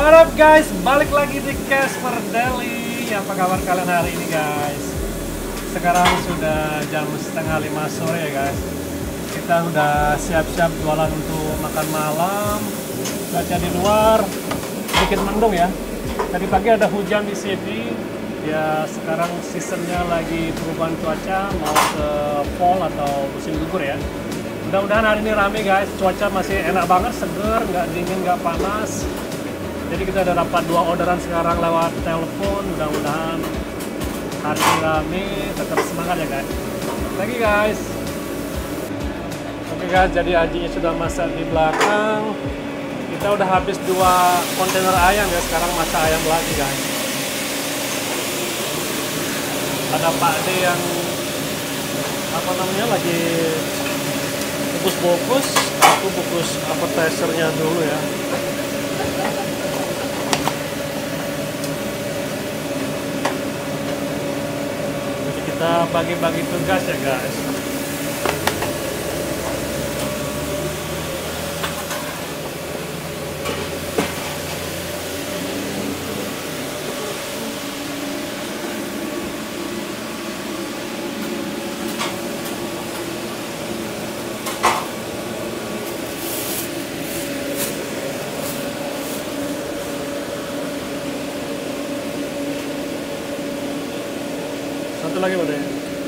What up guys, balik lagi di Casper Daily. Apa kabar kalian hari ini guys? Sekarang sudah jam 4:30 sore ya guys. Kita udah siap-siap jualan untuk makan malam. Cuaca di luar sedikit mendung ya. Tadi pagi ada hujan di sini. Ya sekarang seasonnya lagi perubahan cuaca, mau ke fall atau musim gugur ya. Mudah-mudahan hari ini rame guys, cuaca masih enak banget, seger, nggak dingin, nggak panas. Jadi kita udah dapat 2 orderan sekarang lewat telepon. Mudah-mudahan hari ini rame, tetap semangat ya guys. Lagi guys. Oke guys, jadi Ajinya sudah masak di belakang. Kita udah habis 2 kontainer ayam ya, sekarang masak ayam lagi guys. Ada Pak D yang lagi bungkus-bungkus. Aku bungkus appetizer-nya dulu ya. Jadi kita bagi-bagi tugas ya guys. Satu lagi Pak.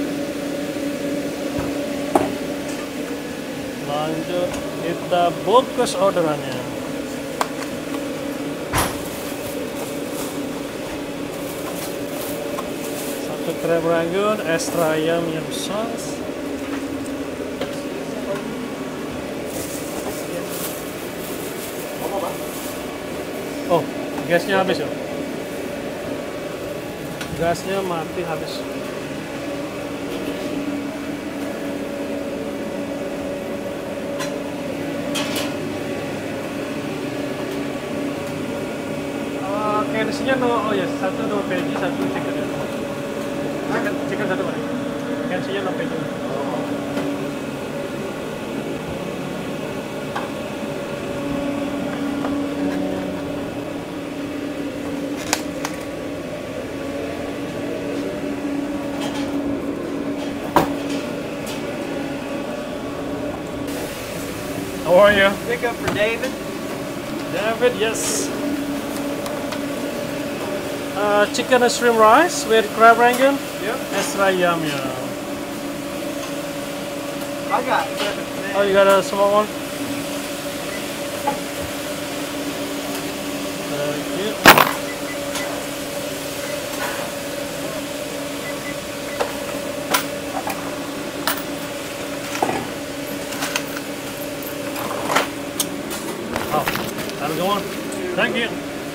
Lanjut kita bungkus orderannya. Satu crab rangoon, extra ayam sauce. Oh, gasnya habis ya? Gasnya mati habis. Kensinya no, oh ya, satu no veggie, satu chicken ya. Chicken satu Pak. Kensinya no veggie. How are you? Pick up for David. David, yes. Chicken and shrimp rice with crab rangoon. Yep. Extra yum yeah. I got 7. Oh, you got a small one? Thank you. Oh, that'll go on. Thank you.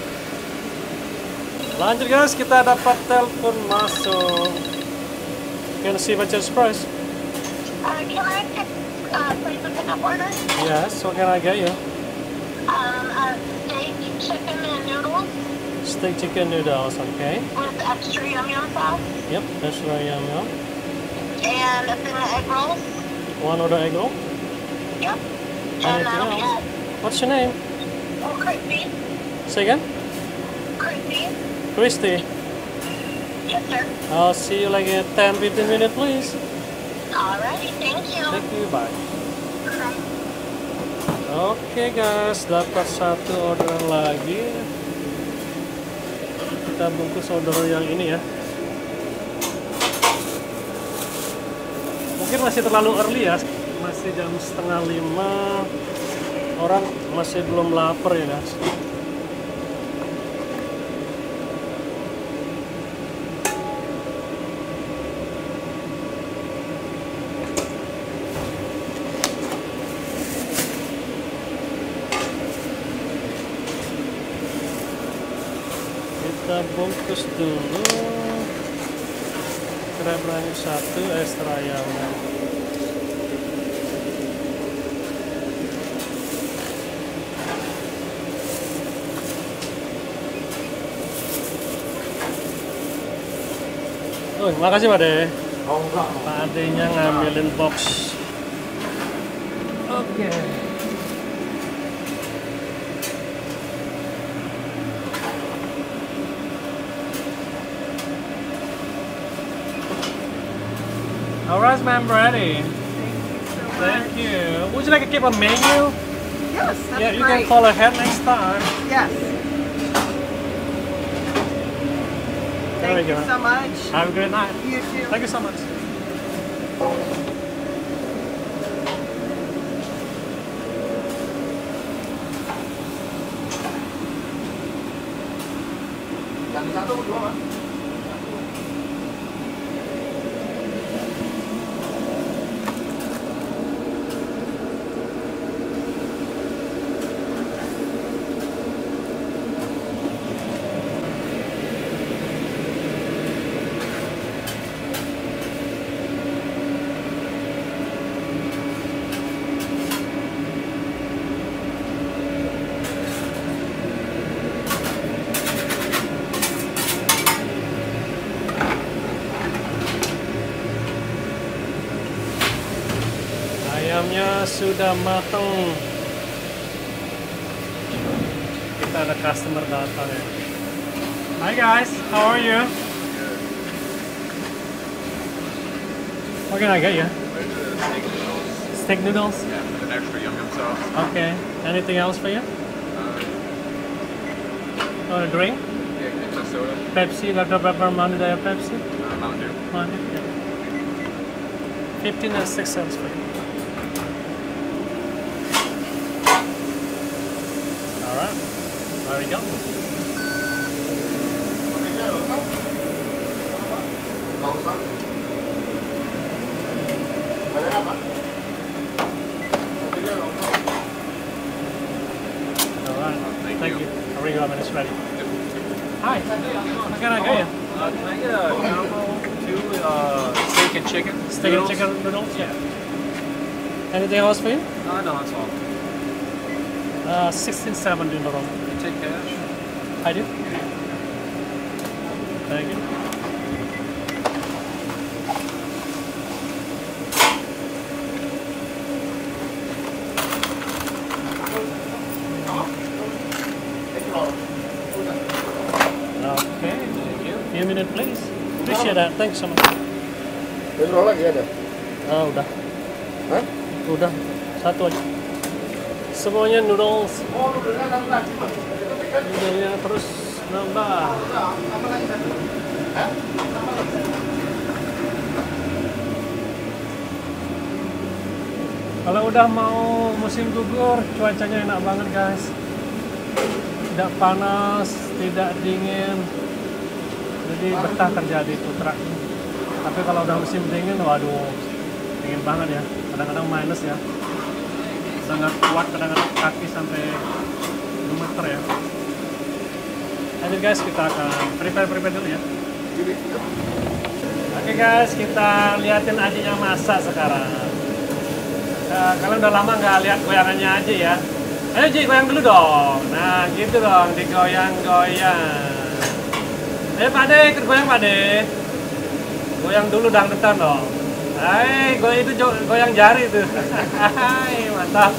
Lanjut guys, kita dapat telepon masuk. Can I see what's your price? Can I place a pickup order? Yes, what can I get you? A steak, chicken, and noodles Steak chicken noodles, okay. with extra yum yum sauce, Yep, extra yum yum. and a thing of egg rolls. One order egg roll. Yep. And Anything that'll be else? it. What's your name? Oh, crispy. Say again? Crispy. Christy. Yes, sir. I'll see you like in 10-15 minutes, please. Alrighty, thank you. Thank you, bye. Bye. Oke guys, dapat 1 orderan lagi. Kita bungkus order yang ini ya. Mungkin masih terlalu early ya. Masih jam 4:30. Orang masih belum lapar ya guys. Kita bungkus dulu crab rangoon 1, extra ayam. Oh, makasih Pak De. Oh enggak. Pak Ade-nya ngambilin box. Oke. Alright, ma'am, ready. Thank you so much. Thank you. Would you like to keep a menu? Yes, that's Yeah, you great. can call ahead next time. Yes. There we Thank you go. so much. Have a good night. You too. Thank you so much. Yang satu dua mas. Ayamnya sudah matang. Kita ada customer datang ya. Hi guys, how are you? What can I get you? Steak noodles? Yeah, with an extra yum yum sauce. Okay. Anything else for you? Or a drink? Yeah, and a soda. Pepsi, Dr. Pepper, Mountain Dew Pepsi? Mountain Dew. Mountain Dew, yeah. 15 and 6 cents for you. Alright, there we go. Alright, thank you. I'll ring you up when it's ready. Hi, how can I get you? Can I get a combo steak and chicken? Steak and chicken noodles? Yeah. Anything else for you? No, that's all. 1670 noodle. You take cash? I do. Thank you. Okay. Few minutes, please. Appreciate that. Thanks so much. Roll lagi ada. Ah, udah. Hah? Udah. Satu aja. Semuanya noodles. Oh, udah nambah. Noodlenya terus nambah. Kalau udah mau musim gugur, cuacanya enak banget guys. Tidak panas, tidak dingin. Jadi betah kerja di food truck. Tapi kalau udah musim dingin, waduh, dingin banget ya. Kadang-kadang minus ya. Sangat kuat, kadang-kadang kaki sampai gemeter ya. Lanjut guys, kita akan prepare dulu ya. Oke guys, kita liatin ajinya masak sekarang. Kalian udah lama nggak lihat goyangannya aja ya. Ayo Ji, goyang dulu dong. Nah gitu dong, digoyang-goyang. Ayo Pak De, ikut goyang Pak De. Goyang dulu dangdutan dong. Hai, goyang itu goyang jari tuh. Hai, mantap.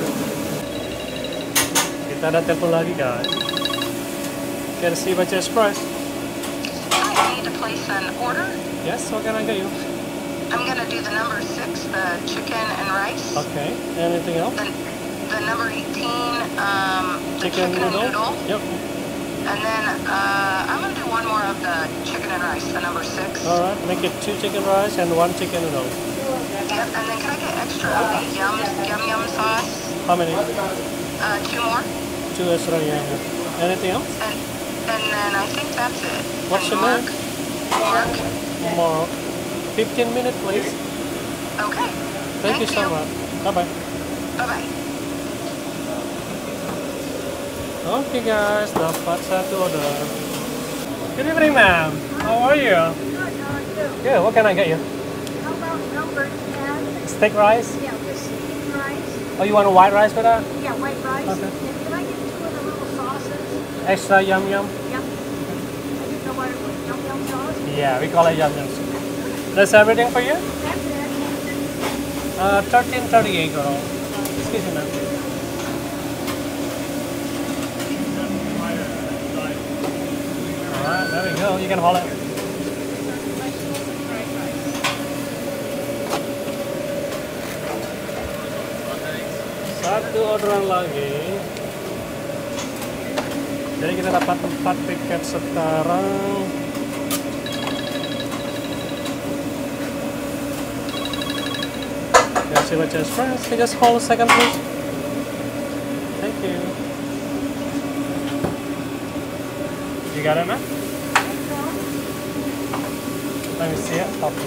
Kita ada telepon lagi guys. Can see what your price? I need to place an order. Yes, what can I get you? I'm going to do the number 6, the chicken and rice. Okay, anything else? The number 18, the chicken and noodle. Yep. And then I'm going to do one more of the chicken and rice, the number 6. Alright, make it 2 chicken rice and 1 chicken noodle. Yep, and then can I get extra of the yum sauce? How many? 2 more. 2 extra, yeah. Anything else? And then I think that's it. What's your name? Mark. More. 15 minutes, please. Okay. Thank you so much. Bye-bye. Bye-bye. Okay guys, dapat satu order. Good evening ma'am. How are you? Good, what can I get you? How about number 10? Steak rice? Yeah, just steamed rice. Oh, you want a white rice for that? Yeah, white rice. Okay. And can I get 2 of the little sauces? Extra yum yum? Yep. I didn't know what it was. Yum yum sauce? Yeah, we call it yum yum. That's everything for you? That's it. 1338 girl. Excuse me ma'am. Alright, there we go. You can hold it. Satu orderan lagi. Jadi kita dapat 4 tiket sekarang. Guys, you want just friends? Can you just hold a second, please? Thank you. You got it, man? Let me see it. Stop.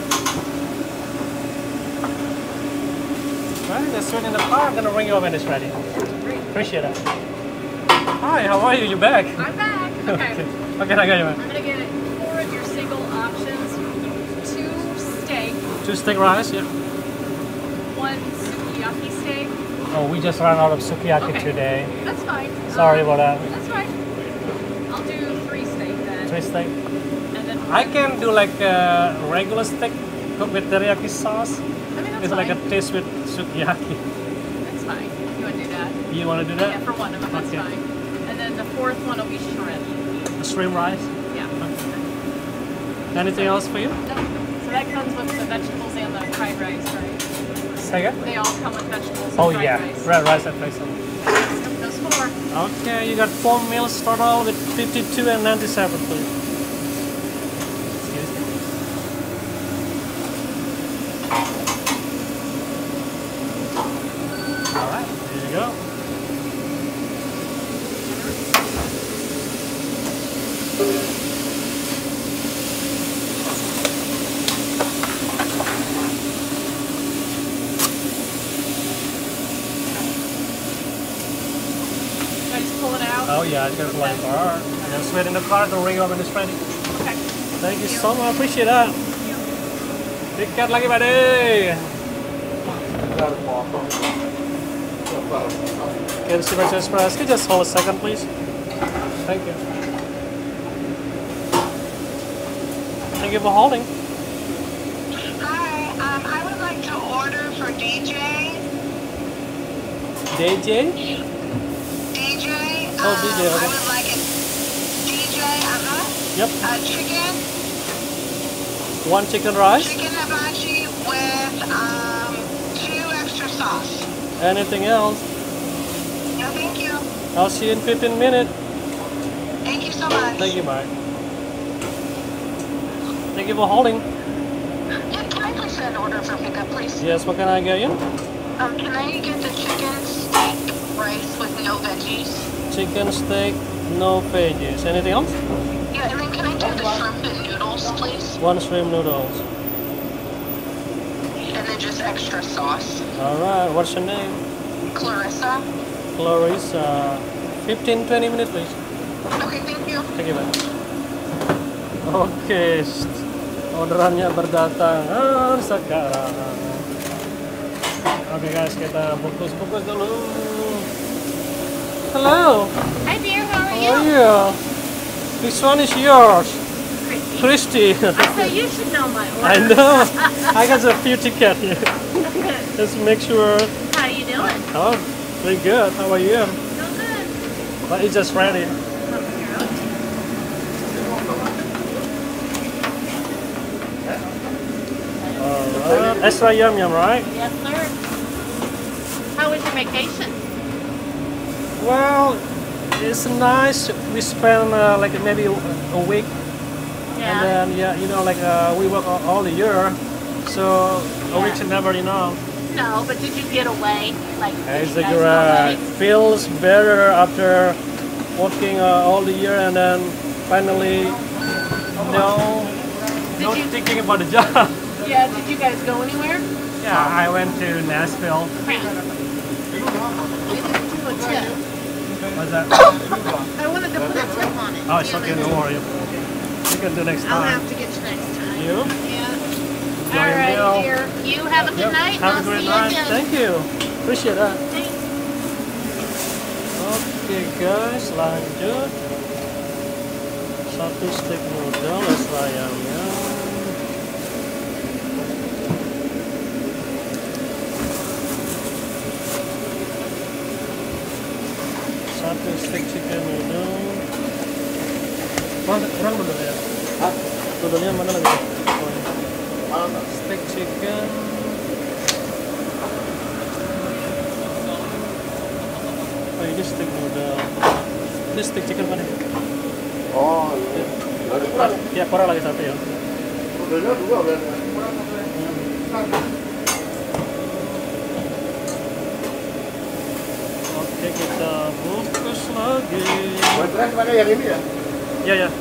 Right, just wait in the car. I'm gonna ring you up when it's ready. Appreciate it. Hi, how are you? You back? I'm back. Okay. Okay, I got you, man. I'm gonna get 4 of your single options, 2 steak, 2 steak rice, yeah. 1 sukiyaki steak. Oh, we just ran out of sukiyaki Okay. today. That's fine. Sorry about that. That's fine. I'll do 3 steak then. 3 steak. And then I can do like a regular steak cooked with teriyaki sauce. I mean, that's It's like a fine. taste with sukiyaki. That's fine. You want to do that? You want to do that? Yeah, for one of them, that's Okay. fine. And then the 4th one will be shrimp. The shrimp rice. Yeah. Anything else for you? So that comes with the vegetables and the fried rice, right? Second? They all come with vegetables and Oh fried yeah, rice. red rice and rice. Yep, those 4. Okay, you got 4 meals total with 52 and 97, please. Excuse me. All right, there you go. Should I just pull it out? Oh yeah, I got a light bar. Just wait in the car to ring up when it's ready. Okay. Thank you so much, appreciate that. Tiket lagi, buddy. Okay, the Super Express. Can you just hold a second, please? Thank you. Thank you for holding. Hi, I would like to order for DJ. DJ? DJ. Oh, DJ, I okay. would like it. DJ, Yep. chicken. 1 chicken rice. Chicken hibachi with 2 extra sauce. Anything else? No, thank you. I'll see you in 15 minutes. Thank you so much. Thank you, bye. Thank you for holding. Yeah, can I place an order for pickup, please? Yes, what can I get you? Can I get the chicken steak rice with no veggies? Chicken steak, no veggies. Anything else? Yeah, and then can I do the shrimp and noodles, please? 1 shrimp noodles. And then just extra sauce. Alright, what's your name? Clarissa. Clarissa. 15-20 minutes, please. Okay, thank you. Thank you, bye. Oke, orderannya berdatangan sekarang. Oke guys, kita bungkus-bungkus dulu. Hello. Hi dear, how are How are you? This one is yours. Christy. I thought you should know my order. I know. I got a few tickets here. Just make sure. How you doing? Oh, pretty good. How are you? So good. But it's just ready. Alright. Extra yum yum, right? Yes, sir. How was your vacation? Well, it's nice. We spend like maybe a week, and then you know, like we work all the year, so a week's never enough. No, but did you get away? Like, did It's you a guys go great. away? Feels better after working all the year, and then finally, no you- thinking about the job. Yeah, did you guys go anywhere? Yeah, I went to Nashville. I didn't do a tip. What's that? I wanted to put a tip on it. Oh, it's okay. Don't worry. You can do next I'll time. have to get you next time. You? Yeah. Enjoy All your right, meal. dear. You have a good night. Have I'll a great see you night. again. Thank you. Appreciate that. Thanks. Oke guys, lanjut. 1 steak noodle extra ayamnya. 1 steak chicken noodle. Kurang noodle ya? Hah? Noodlenya mana lagi? Mana Pak? Steak chicken. Oh, ini steak noodle. Ini steak chicken mana? Oh, iya. Ada kurang. Ya, kurang lagi satu ya. Modelnya dua berarti. Oke, kita bungkus lagi. White rice pakai yang ini ya? Ya, ya.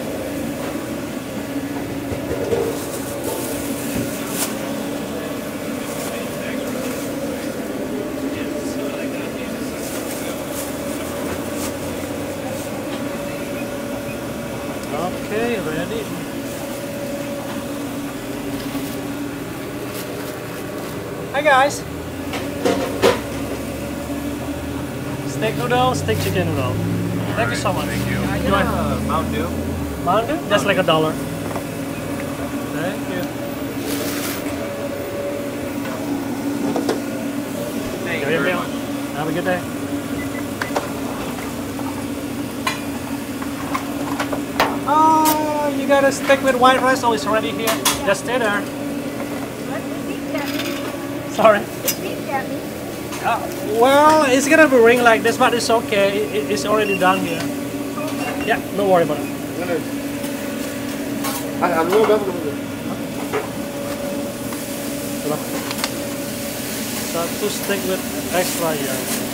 Okay, ready. Hi guys. Steak noodle, steak chicken noodle. Thank you so much. Thank you. Can I get a Mountain Dew? Mountain Dew? That's like $1. Thank you. Thank Go you ahead, very Bill. much. Have a good day. Oh, you got a steak with white rice. Oh, it's already here. Just stay there. What is it, Daddy? Sorry. Is it, Daddy? Well, it's gonna be ring like this, but it's okay. It's already done here. Yeah, no worry about it. Mana? Ah, anu berapa tu? Satu steak with extra ya.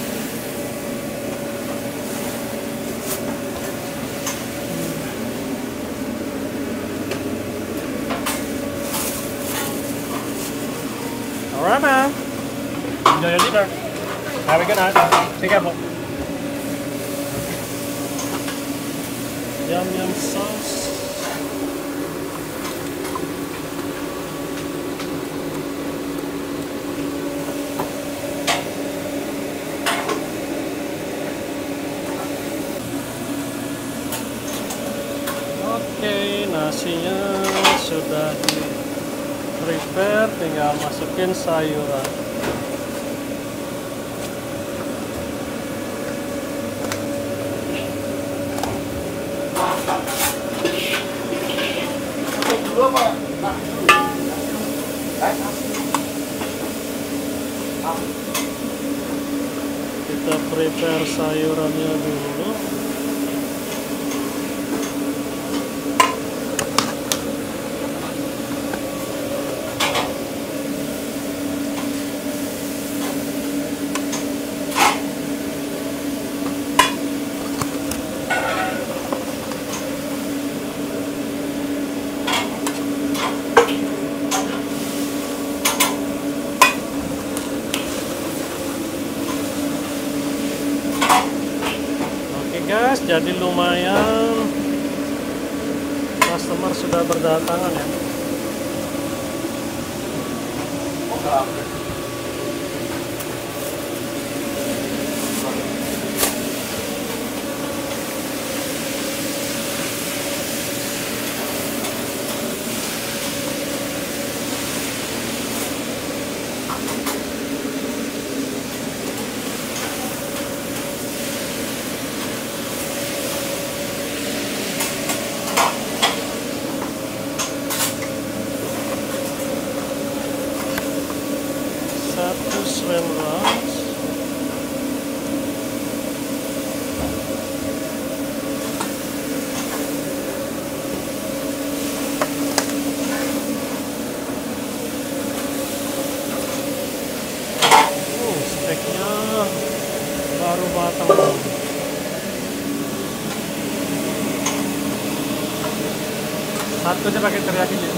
Alright, man. Enjoy your dinner. Have a good night. Be careful. Yum yum sauce. Oke, nasinya sudah di prepare, tinggal masukin sayuran. Dua apa? Kita prepare sayurannya dulu. Guys, jadi lumayan customer sudah berdatangan ya. Satu shrimp rice. Steaknya baru matang. Satu aja pakai teriyaki ya.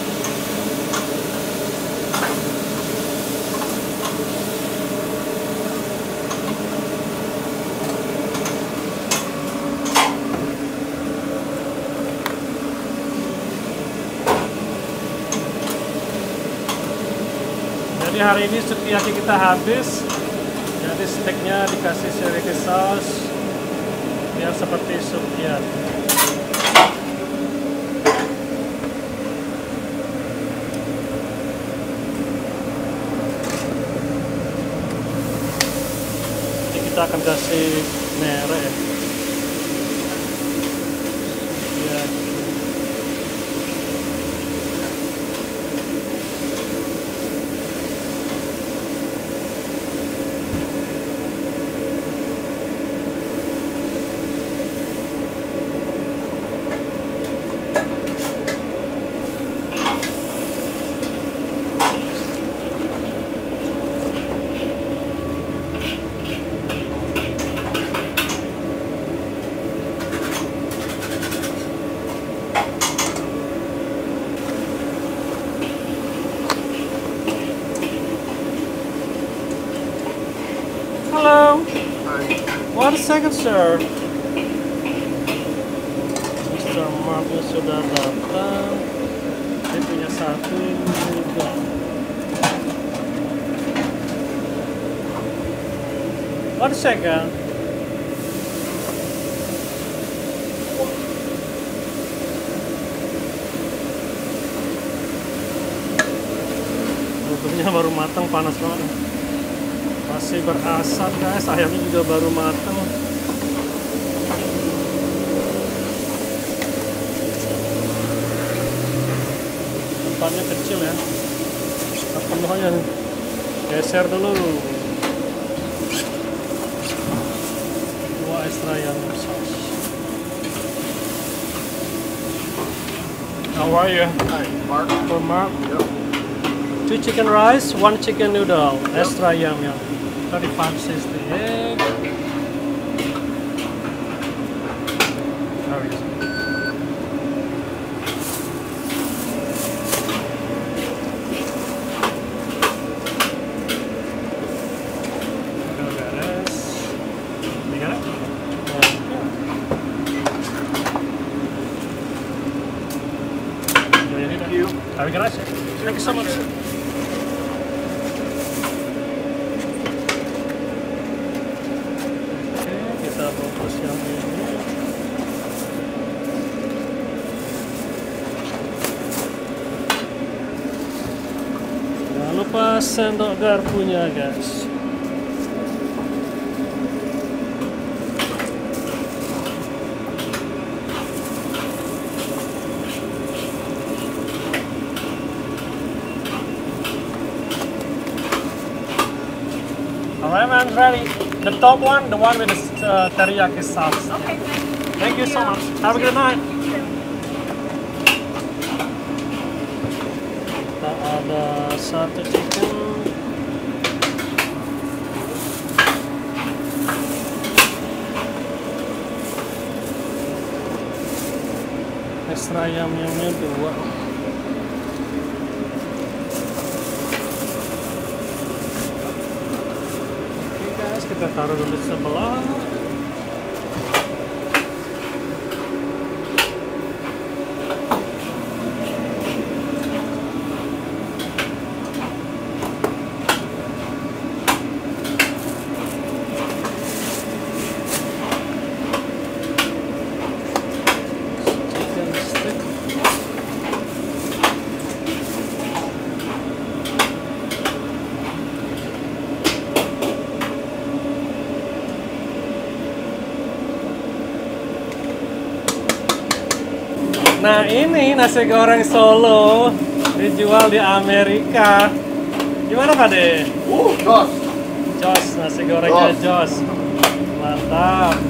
Jadi hari ini sukiyaki kita habis. Jadi steaknya dikasih sriracha sauce biar seperti sukiyaki. Ini kita akan kasih merah ya. second, sir. Mr. Marcus sudah datang. Dia punya satu juga. One second. Buburnya baru matang, panas banget. Masih berasap guys, ayamnya juga baru matang. Tempatnya kecil ya. Penuhnya nih. Geser dulu. Dua extra ayam saus. How are you? Hi, Mark. For Mark. Yep. 2 chicken rice, 1 chicken noodle, extra yum yum. 35.60 egg. There it is. You got it? Thank you. Have a good night, sir. Thank you so much. Kita bungkus yang ini. Jangan lupa sendok garpunya guys. Alright man, ready. The top one, the one with the teriyaki sauce. Okay, Thank you so much. Have a good night. Kita ada satu chicken. Extra ayam-ayamnya 2. Kita taruh dulu sebelah. Chicken stick. Nah ini nasi goreng Solo dijual di Amerika. Gimana Pak De? Jos. Jos, nasi gorengnya Jos. Mantap.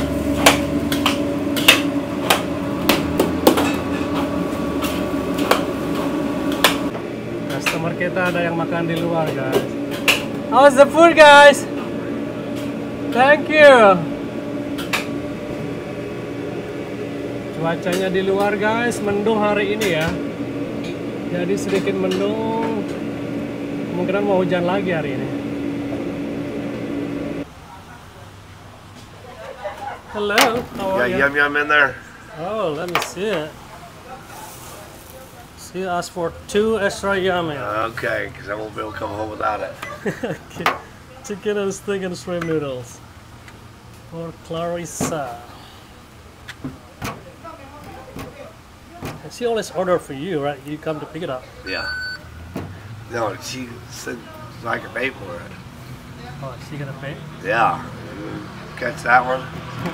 Customer kita ada yang makan di luar guys. How's the food guys? Thank you. Cuacanya di luar guys, mendung hari ini ya. Jadi sedikit mendung. Kemungkinan mau hujan lagi hari ini. Hello, how are you? Yum yum in there. Oh, let me see it. She asked for 2 extra yummy. Okay, because I won't be able to come home without it. Okay. Chicken and steak and shrimp noodles. For Clarissa. She always order for you, right? You come to pick it up. Yeah. No, she said I could pay for it. Oh, she gonna pay? Yeah. Catch that one?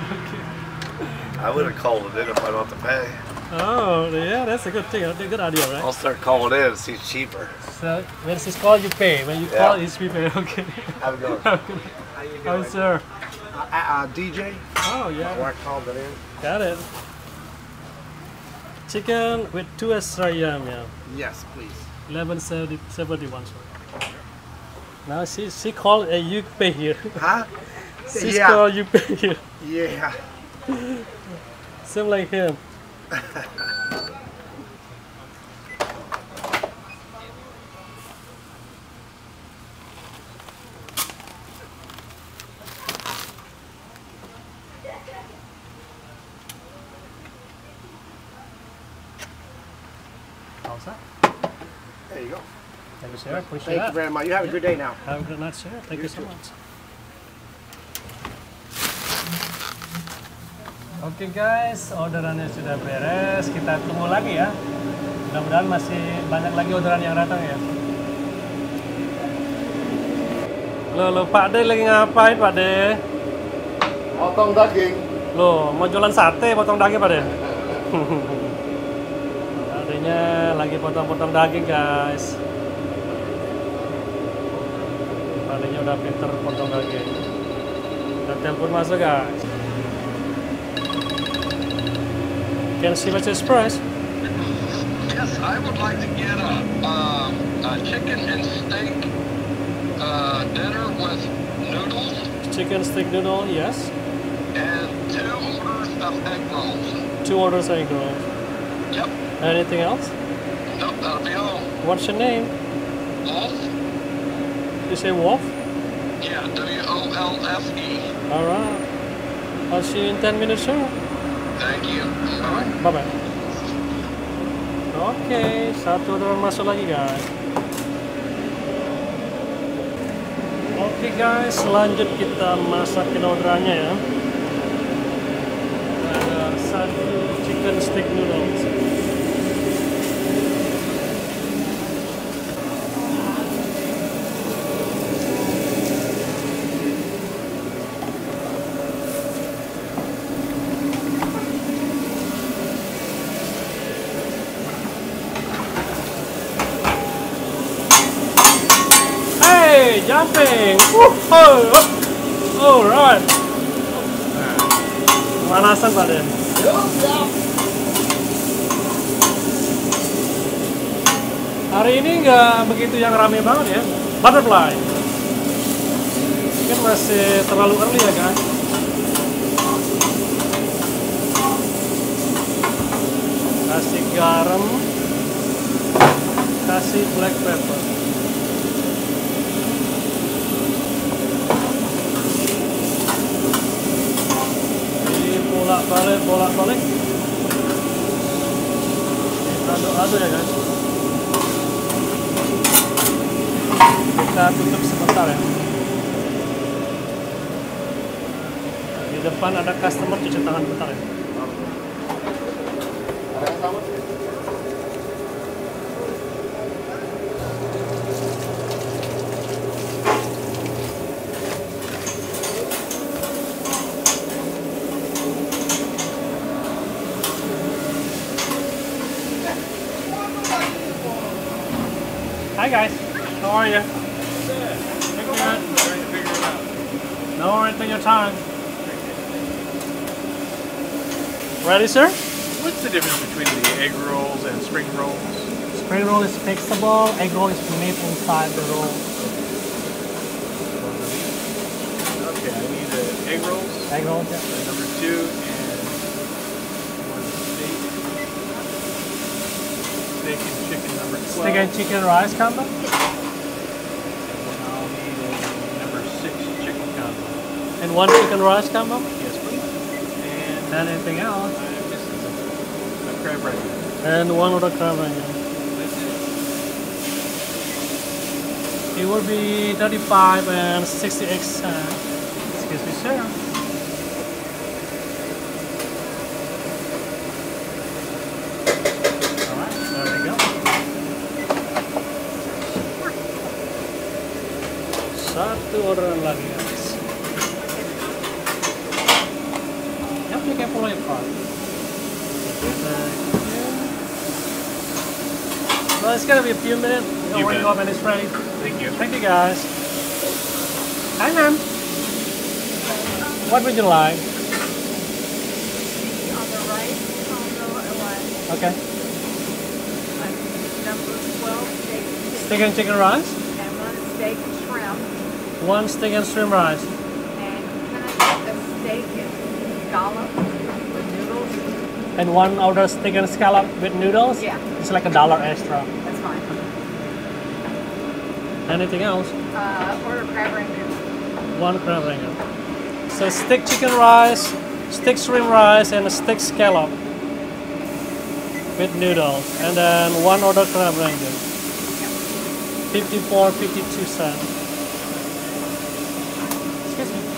I would have called it in if I don't have to pay. Oh, yeah, that's a good thing. A good idea, right? I'll start calling in and see it's cheaper. So when she's called, you pay. When you call, it's we pay. Okay. Have a good one. How you Oh, doing? sir. DJ? Oh, yeah. I called it in. Got it. Chicken with 2 extra yum, yeah. Yes, please. 11.71. Sorry. Now she called and you pay here. Huh? She's Yeah. called, you pay here. Yeah. Same like him. balls, huh? There you go. Thank you, sir. Appreciate Thank you that. very much. You have a good day now. Have a good night, sir. Thank you so too. much. Oke guys, orderannya sudah beres. Kita tunggu lagi ya. Mudah-mudahan masih banyak lagi orderan yang datang ya. Loh, Pak De lagi ngapain, Pak De? Potong daging. Loh, mau jualan sate, potong daging, Pak De? Adanya lagi potong-potong daging, guys. Adanya udah pinter potong daging. Udah telepon masuk, guys. Can see what's his price? Yes, I would like to get a chicken and steak dinner with noodles Chicken stick noodle, yes. and 2 orders of egg rolls. 2 orders egg rolls. Yep. Anything else? Nope, that'll be all. What's your name? Wolf? You say Wolf? Yeah, W-O-L-F-E. Alright. I'll see you in 10 minutes, sir. Thank you. Bye. Bye-bye. Oke, satu orderan masuk lagi, guys. Oke, guys, lanjut kita masakin orderannya ya. Ada 1 chicken stick noodles. Hey, jumping! Oh, right. Pemanasan, Pak De. Hari ini nggak begitu yang rame banget ya. Butterfly. Mungkin masih terlalu early ya, guys. Kasih garam, kasih black pepper. Bolak-balik. Aduk-aduk ya, guys. Kita tutup sebentar ya. Di depan ada customer, cuci tangan bentar ya. Hi guys, how are you? No worries, take your time. Ready, sir? What's the difference between the egg rolls and spring rolls? Spring roll is fixable, egg roll is meat inside the roll. Okay, I need egg rolls. Egg roll, yeah. Number 2 and 1 steak. Steak and chicken number 12. Steak and chicken rice combo. And I'll need a number 6 chicken combo. And 1 chicken rice combo. Yes, please. And Anything else? I'm missing a crab rangoon. And 1 with a crab rangoon. That's it. It will be 35 and 68 cents. Excuse me, sir. Alright, there we go. Satu orderan lagi, guys. Yep, you can follow your card. Well, it's gonna be a few minutes. Don't You worry bet. about when it's ready. Thank you. Thank you, guys. Hi, ma'am. What would you like? On the right, combo at one. Okay. Number 12, steak Steak and chicken rice. and 1 steak and shrimp. 1 steak and shrimp rice. And can I get a steak and scallop with noodles? And 1 order steak and scallop with noodles. Yeah. It's like $1 extra. That's fine. Anything else? Order crab rangoon. 1 crab rangoon. So stick chicken rice, stick shrimp rice, and a stick scallop. with noodles, and then one order crab rangoon. 54.52 cents. Excuse me.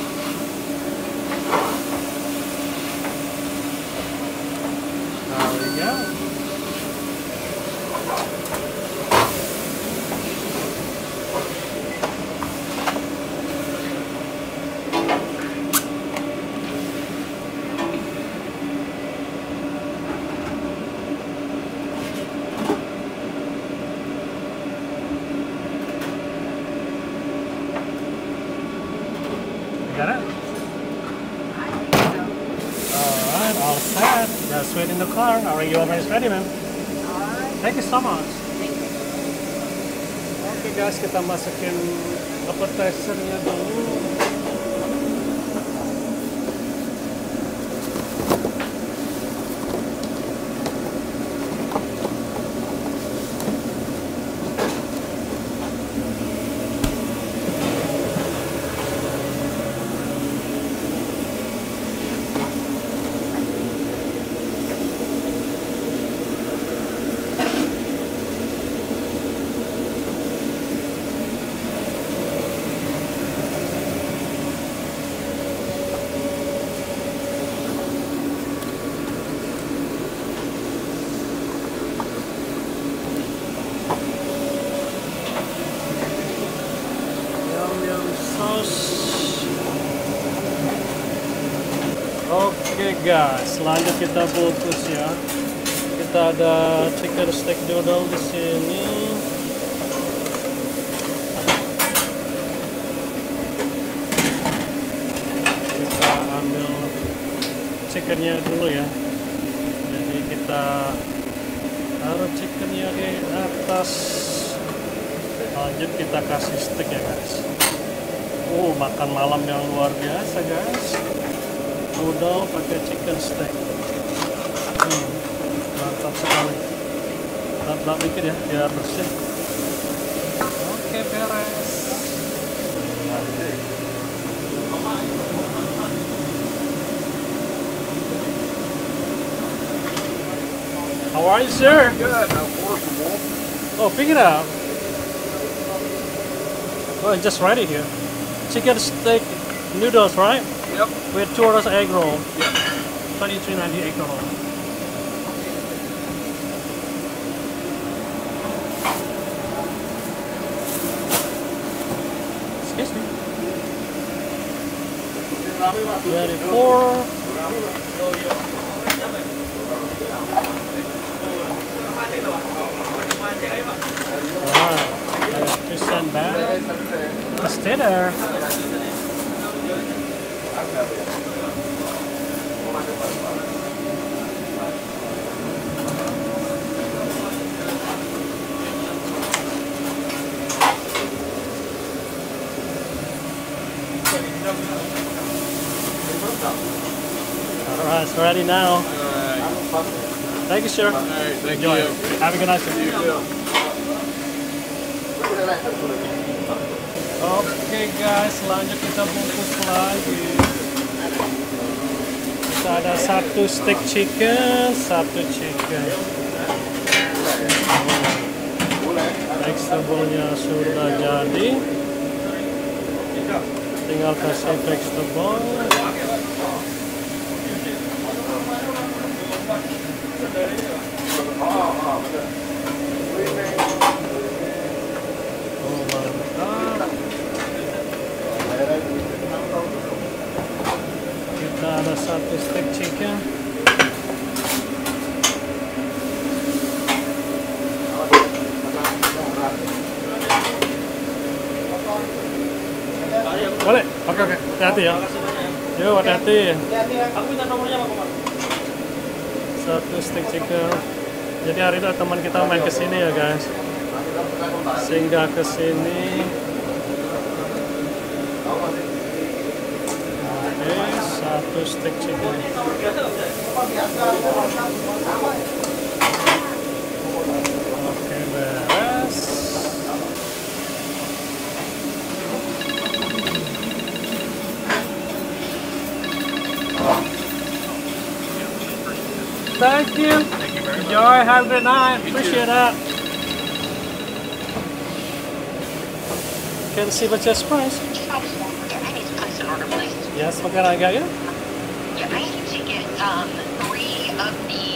There we go. Got it? Alright, all set. Just wait in the car. Our order is ready, ma'am. Thank you so much. Oke guys, kita masukin appetizer-nya dulu. Oke guys, lanjut kita bungkus ya. Kita ada chicken steak noodle di sini. Kita ambil chickennya dulu ya. Jadi kita taruh chickennya di atas. Lanjut kita kasih steak ya guys. Makan malam yang luar biasa guys. Noodle pakai chicken steak. Mantap sekali. Berat dikit ya, biar bersih. Oke, beres. How are you, sir? Good. I'm workable. Oh, pick it up. Oh, just ready here. Chicken steak noodles, right? Yep. With 2 orders egg roll. Yep. 23.90 egg roll. Excuse me. 24. Alright. 2 cent back. Stay there. Alright, it's ready now. Thank you, sir. Thank Enjoy. you. Have a good night, sir. Oke guys, lanjut kita bungkus lagi. Kita ada 1 steak chicken, 1 chicken. Vegetable-nya sudah jadi. Tinggal kasih vegetable. Kita ada 1 steak chicken. Boleh? Oke. Hati-hati ya. Yuk, hati-hati. Aku minta nomornya Pak. 1 steak chicken. Jadi hari itu teman kita main ke sini ya guys. Singgah ke sini. Oke, 1 steak chicken. Oke, beres. Thank you. Thank you very much. Enjoy. Have a good night. You Appreciate too. that. Can see what's your price? Yeah, I need to place an order, please. Yes, what can I get you? Yeah, I need to get 3 of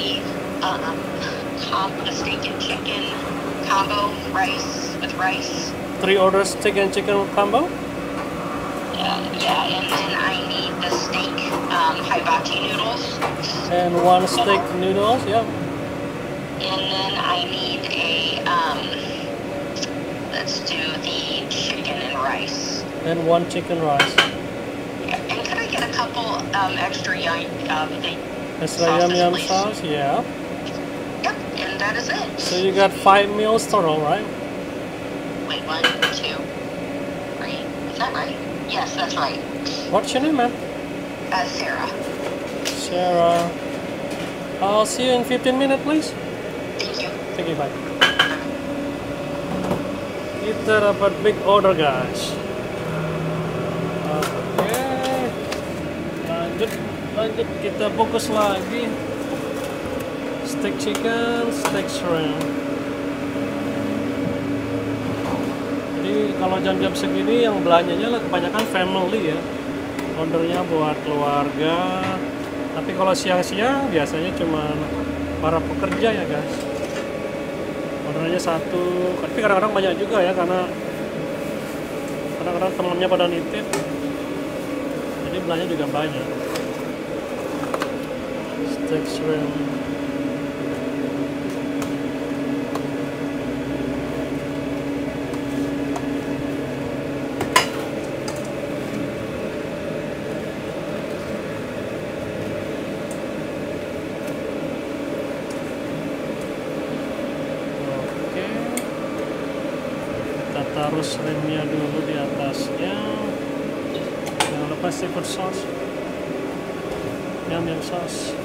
the steak and chicken combo rice with rice. 3 orders steak and chicken combo. Yeah, and then I need the steak hibachi noodles. And 1 steak noodles, yeah. And then I need a, let's do the chicken and rice. And 1 chicken rice. Yeah, and could I get a couple extra yum Extra yum sauces, yum please? sauce, yeah. Yep, and that is it. So you got 5 meals total, right? Wait, 1, 2, 3. Is that right? Yes, that's right. What's your name, man? Sarah. Sarah. I'll see you in 15 minutes, please. Thank you. Thank you, bye. Kita dapat big order, guys. Oke. Lanjut kita fokus lagi. Steak chicken, steak shrimp. Jadi kalau jam-jam segini yang belanjanya kebanyakan family ya. Ordernya buat keluarga. Tapi kalau siang-siang biasanya cuma para pekerja ya, guys. Ordernya 1, tapi kadang-kadang banyak juga ya, karena kadang-kadang temennya pada nitip, jadi belanja juga banyak. Steak shrimp. Taruh shrimpnya dulu di atasnya. Jangan lupa seafood sauce, yum sauce.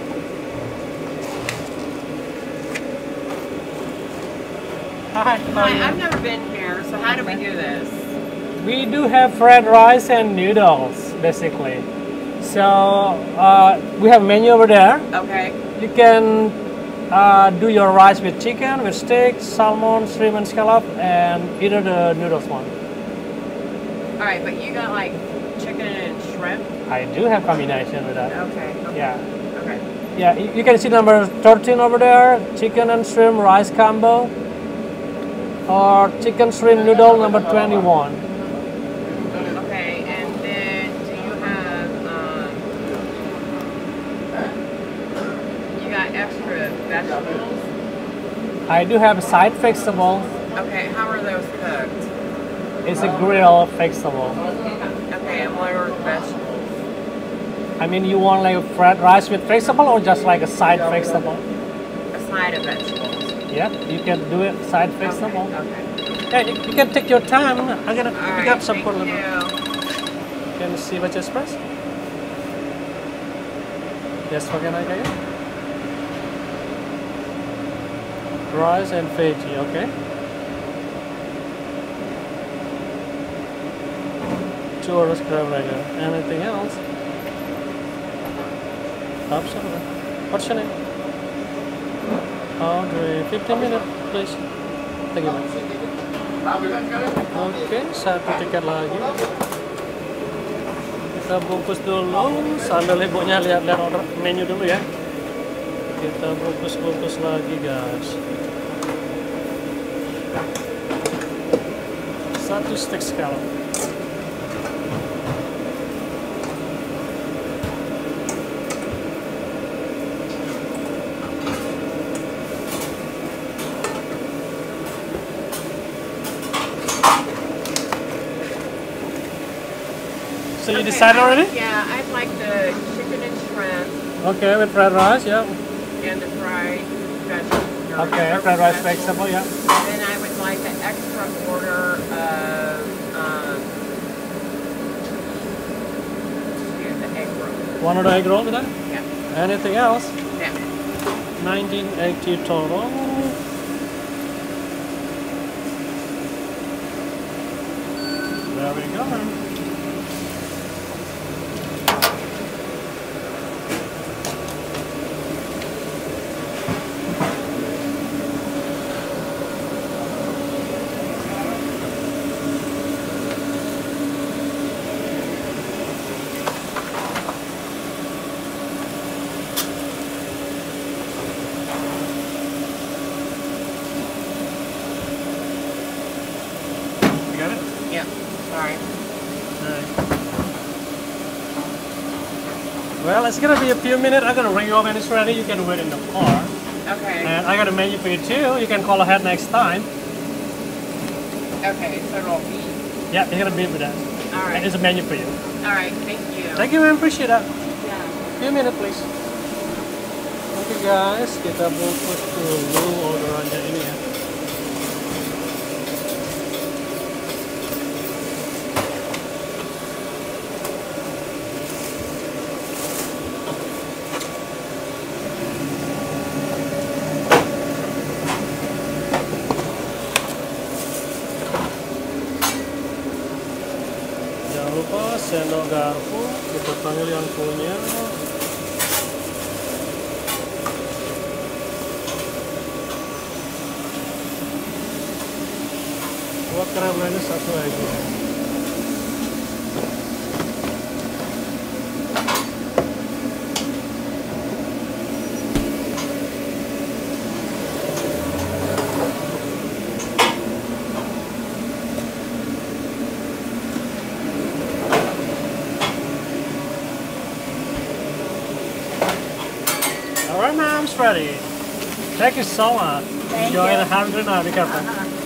Hi, how are Hi, you? I've never been here, so how do we do this? We do have fried rice and noodles, basically. So we have menu over there. Okay. You can do your rice with chicken, with steak, salmon, shrimp, and scallop, and either the noodles one. All right, but you got like chicken and shrimp? I do have combination with that. Okay. Yeah. Okay. Yeah, you can see number 13 over there, chicken and shrimp rice combo, or chicken shrimp noodle number 21. Okay, and then do you have, you got extra vegetables? I do have a side vegetable. Okay, how are those cooked? It's a grill vegetable. Okay, and what are the vegetables? I mean, you want like fried rice with vegetable or just like a side vegetable? A side of vegetables. Yeah, you can do it side vegetable. Okay. Yeah, you can take your time. I'm gonna All pick right, up some for thank you. you. Can you see what you express? Yes, what can I get you? Rice and veggie, okay. 2 orders crab regular. Anything else? Absolutely. What's your name? Audrey. 15 minutes, please. Thank you, ma'am. Oke, 1 tiket lagi. Kita bungkus dulu sambil ibunya lihat-lihat order menu dulu ya. Kita bungkus-bungkus lagi, guys. 1 steak scallop. So you decided already? Yeah, I'd like the chicken and shrimp Okay, with fried rice, yeah. and the fried vegetables. Okay, fried rice vegetable, yeah. And then I would like an extra order of the egg roll. One of the egg roll with that? Yeah. Anything else? Yeah. 1980 total. There we go. It's gonna be a few minutes. I'm gonna ring you up when it's ready. You can wait in the car. Okay. And I got a menu for you too. You can call ahead next time. Okay, so it'll be. Yeah, you're gonna be with that. All right. There's a menu for you. All right, thank you. Thank you, man. Appreciate that. Yeah. Few minutes, please. Oke guys, kita bungkus dulu orderannya ini ya. Jangan lupa sendok garpu, kita panggil yang punya. Buat keramelannya satu lagi. Alright, ma'am, it's ready. Thank you so much. Enjoy and have a good night. Be careful.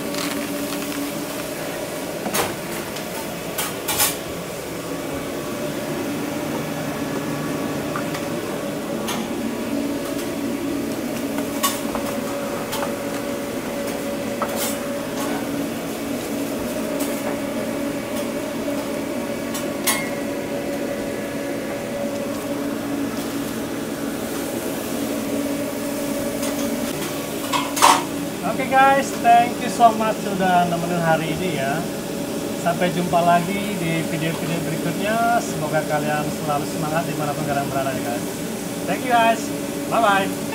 Oke guys, thank you so much sudah nemenin hari ini ya. Sampai jumpa lagi di video-video berikutnya. Semoga kalian selalu semangat dimanapun kalian berada ya guys. Thank you guys, bye bye.